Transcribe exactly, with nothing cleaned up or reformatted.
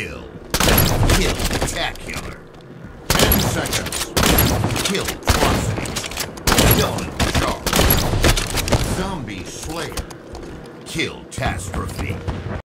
kill. Kill-tacular. Ten seconds. Kill-trocity. Done charge. Zombie Slayer. Kill-tastrophe.